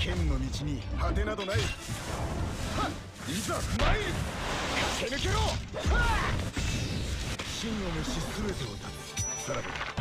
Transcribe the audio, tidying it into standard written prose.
剣の道に果てなどない。はっ、いざ参る。駆け抜けろ。はっ、真を召し全てを断つ。さらば